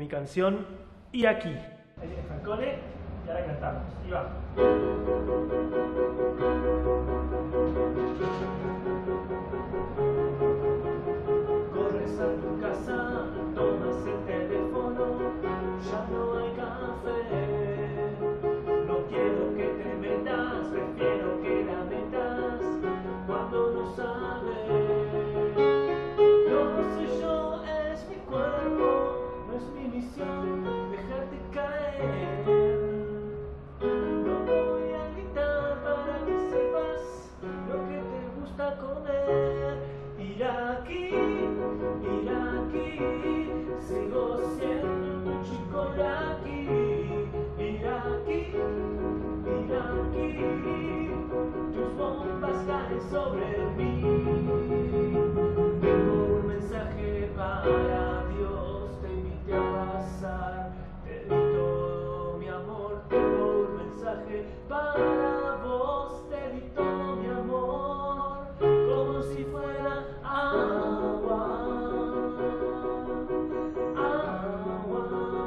Mi canción Y aquí. Ahí viene Falcone y ahora cantamos. Y va. Corres a tu casa, tomas el teléfono, ya no hay café. No quiero que te metas, prefiero que la metas cuando no sabes. No soy yo, es mi cuerpo, no es mi misión dejarte caer. No voy a gritar para que sepas lo que te gusta comer. Ir aquí, sigo siendo un chico de aquí. Ir aquí, tus bombas caen sobre mí. Tengo un mensaje para Dios, te invité a pasar, te di todo mi amor. Tengo un mensaje para vos, te di todo mi amor, como si fuera agua, agua.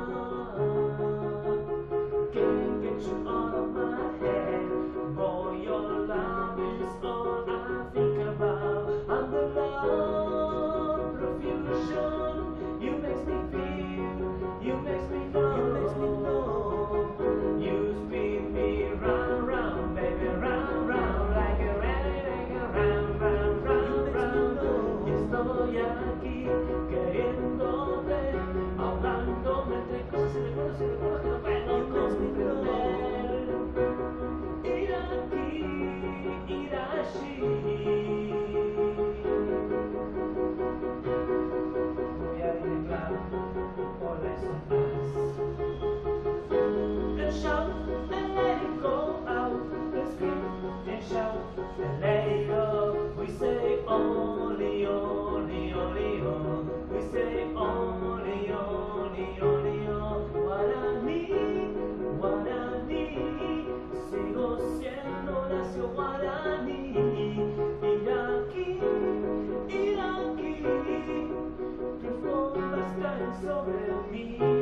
Can't get you out of my head, boy, your love is all I think about. I'm the love profusion, you makes me feel, you makes me know, you spin me round, round, baby, round, round, like a round, round, round, round. Y estoy aquí, queriéndote, hablándome entre cosas y recuerdos que no puedo comprender. Ir aquí, ir allí. Voy a declarar all I and shout and let it go out. Let's scream and shout and let it go. We say only, only, only, oh. We say only, only, only, oh. Guaraní, sigo siendo nacio guaraní. Ir aquí, tus bombas caen sobre mí.